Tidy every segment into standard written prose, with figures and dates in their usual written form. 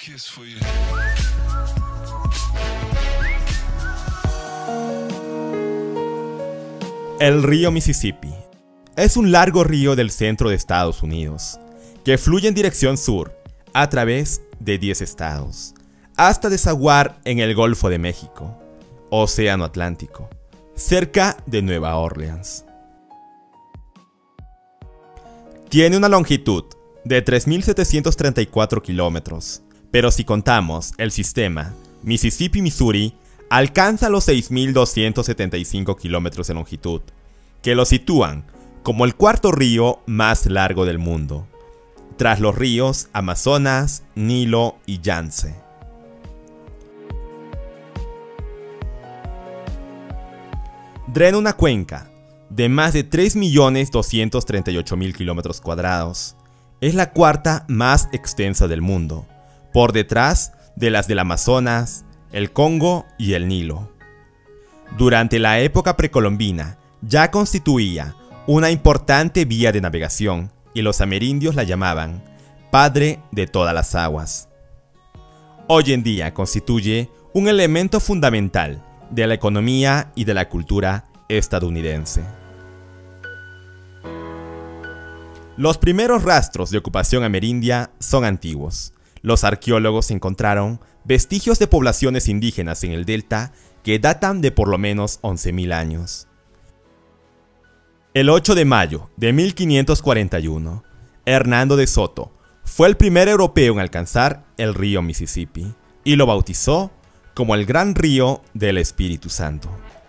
kiss for you. El río Mississippi es un largo río del centro de Estados Unidos que fluye en dirección sur a través de 10 estados hasta desaguar en el Golfo de México, Océano Atlántico, cerca de Nueva Orleans. Tiene una longitud de 3.734 kilómetros, pero si contamos el sistema Mississippi-Missouri, alcanza los 6.275 kilómetros de longitud, que lo sitúan como el cuarto río más largo del mundo, tras los ríos Amazonas, Nilo y Yangtze. Drena una cuenca de más de 3.238.000 kilómetros cuadrados. Es la cuarta más extensa del mundo, por detrás de las del Amazonas, el Congo y el Nilo. Durante la época precolombina ya constituía una importante vía de navegación y los amerindios la llamaban Padre de todas las aguas. Hoy en día constituye un elemento fundamental de la economía y de la cultura estadounidense. Los primeros rastros de ocupación amerindia son antiguos. Los arqueólogos encontraron vestigios de poblaciones indígenas en el delta que datan de por lo menos 11.000 años. El 8 de mayo de 1541, Hernando de Soto fue el primer europeo en alcanzar el río Mississippi y lo bautizó como el Gran Río del Espíritu Santo.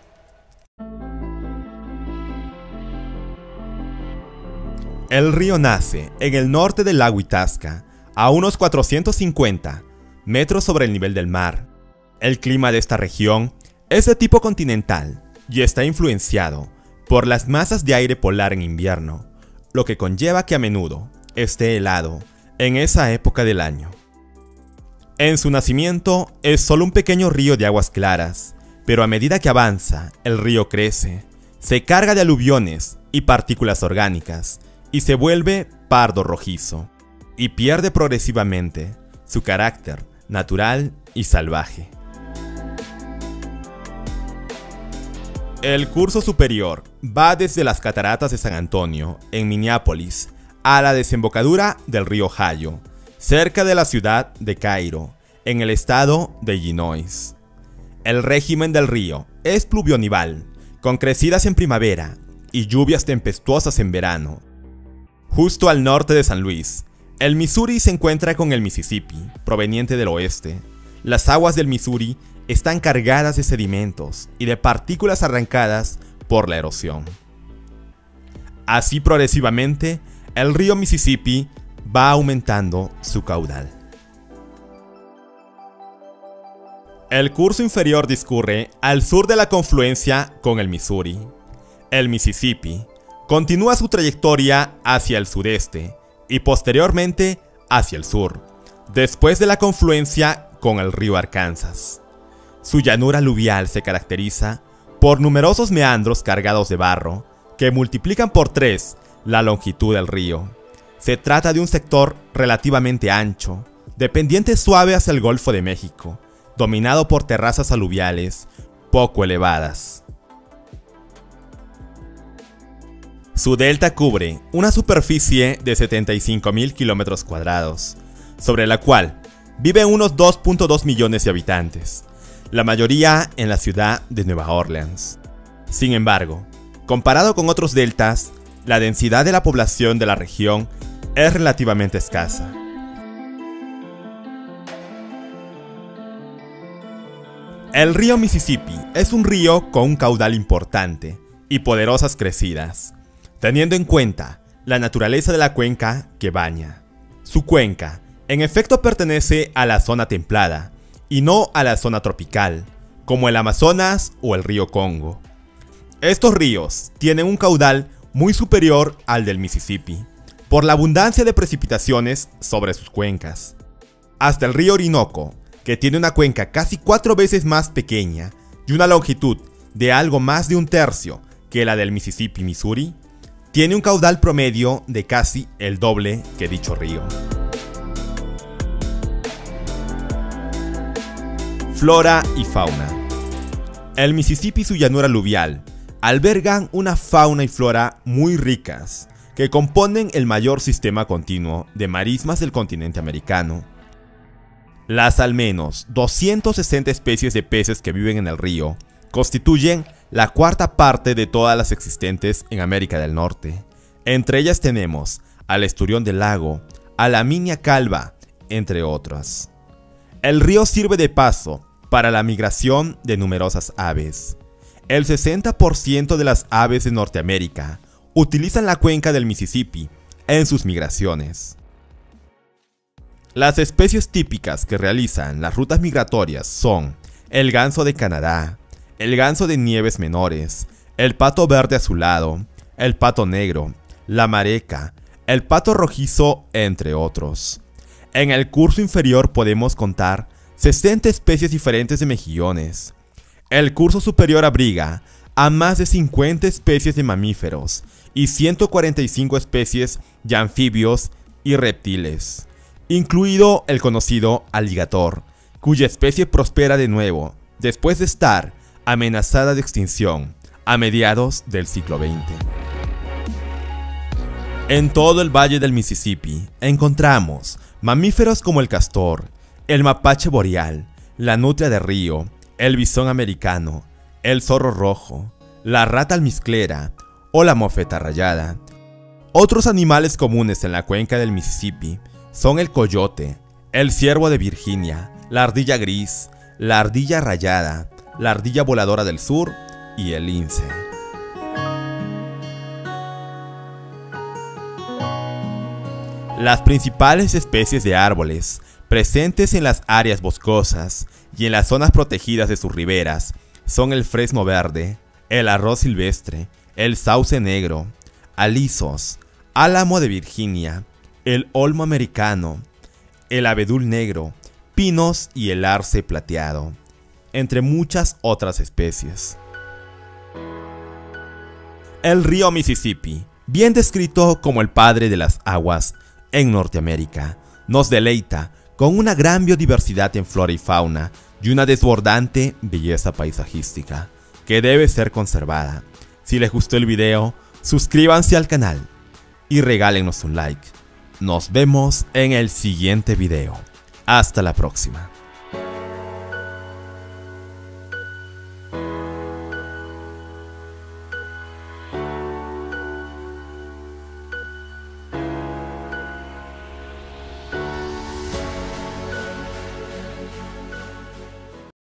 El río nace en el norte del lago Itasca, a unos 450 metros sobre el nivel del mar. El clima de esta región es de tipo continental y está influenciado por las masas de aire polar en invierno, lo que conlleva que a menudo esté helado en esa época del año. En su nacimiento es solo un pequeño río de aguas claras, pero a medida que avanza, el río crece, se carga de aluviones y partículas orgánicas y se vuelve pardo rojizo, y pierde progresivamente su carácter natural y salvaje. El curso superior va desde las cataratas de San Antonio, en Minneapolis, a la desembocadura del río Ohio, cerca de la ciudad de Cairo, en el estado de Illinois. El régimen del río es pluvionival, con crecidas en primavera y lluvias tempestuosas en verano. Justo al norte de San Luis, el Missouri se encuentra con el Mississippi, proveniente del oeste. Las aguas del Missouri están cargadas de sedimentos y de partículas arrancadas por la erosión. Así progresivamente, el río Mississippi va aumentando su caudal. El curso inferior discurre al sur de la confluencia con el Missouri. El Mississippi continúa su trayectoria hacia el sudeste y posteriormente hacia el sur, después de la confluencia con el río Arkansas. Su llanura aluvial se caracteriza por numerosos meandros cargados de barro que multiplican por 3 la longitud del río. Se trata de un sector relativamente ancho, de pendiente suave hacia el Golfo de México, dominado por terrazas aluviales poco elevadas. Su delta cubre una superficie de 75.000 kilómetros cuadrados, sobre la cual viven unos 2.2 millones de habitantes, la mayoría en la ciudad de Nueva Orleans. Sin embargo, comparado con otros deltas, la densidad de la población de la región es relativamente escasa. El río Mississippi es un río con un caudal importante y poderosas crecidas, teniendo en cuenta la naturaleza de la cuenca que baña. Su cuenca, en efecto, pertenece a la zona templada y no a la zona tropical, como el Amazonas o el río Congo. Estos ríos tienen un caudal muy superior al del Mississippi, por la abundancia de precipitaciones sobre sus cuencas. Hasta el río Orinoco, que tiene una cuenca casi 4 veces más pequeña y una longitud de algo más de un tercio que la del Mississippi-Missouri, tiene un caudal promedio de casi el doble que dicho río. Flora y fauna. El Mississippi y su llanura aluvial albergan una fauna y flora muy ricas, que componen el mayor sistema continuo de marismas del continente americano. Las al menos 260 especies de peces que viven en el río constituyen la cuarta parte de todas las existentes en América del Norte. Entre ellas tenemos al esturión del lago, a la minia calva, entre otras. El río sirve de paso para la migración de numerosas aves. El 60% de las aves de Norteamérica utilizan la cuenca del Mississippi en sus migraciones. Las especies típicas que realizan las rutas migratorias son el ganso de Canadá, el ganso de nieves menores, el pato verde azulado, el pato negro, la mareca, el pato rojizo, entre otros. En el curso inferior podemos contar 60 especies diferentes de mejillones. El curso superior abriga a más de 50 especies de mamíferos y 145 especies de anfibios y reptiles, incluido el conocido aligator, cuya especie prospera de nuevo después de estar amenazada de extinción a mediados del siglo XX. En todo el valle del Mississippi encontramos mamíferos como el castor, el mapache boreal, la nutria de río, el bisón americano, el zorro rojo, la rata almizclera o la mofeta rayada. Otros animales comunes en la cuenca del Mississippi son el coyote, el ciervo de Virginia, la ardilla gris, la ardilla rayada, la ardilla voladora del sur y el lince. Las principales especies de árboles presentes en las áreas boscosas y en las zonas protegidas de sus riberas son el fresno verde, el arroz silvestre, el sauce negro, alisos, álamo de Virginia, el olmo americano, el abedul negro, pinos y el arce plateado, entre muchas otras especies. El río Mississippi, bien descrito como el padre de las aguas en Norteamérica, nos deleita con una gran biodiversidad en flora y fauna y una desbordante belleza paisajística que debe ser conservada. Si les gustó el video, suscríbanse al canal y regálenos un like. Nos vemos en el siguiente video. Hasta la próxima.